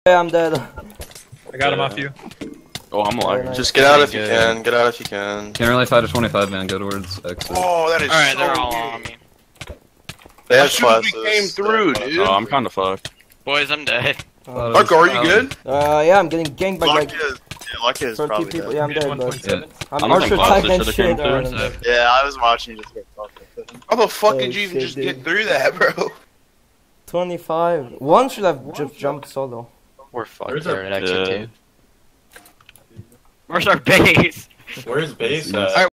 Yeah, I'm dead. I got him off you. Oh, I'm alive. Nice. Just get out if you can. Get out if you can. Can't really fight a 25 man. Go towards exit. Oh, that is Alright, so they're all weird. on me. They have As soon as we classes. came through, dude. Oh, I'm kind of fucked. Boys, I'm dead. Marco, are you good? Yeah, I'm getting ganked by like Lucky is 30 probably people. dead. Yeah, I'm dead, but Yeah. I'm I'm Archer thinking type classes and should've shit. came Alright, through. I'm dead. Yeah, I was watching you just get fucked. How the fuck Oh, did you even shit, just dude. get through that, bro? 25. One should have just jumped solo. We're fucked there at exit 2. Where's our base? Where's base Nice. at?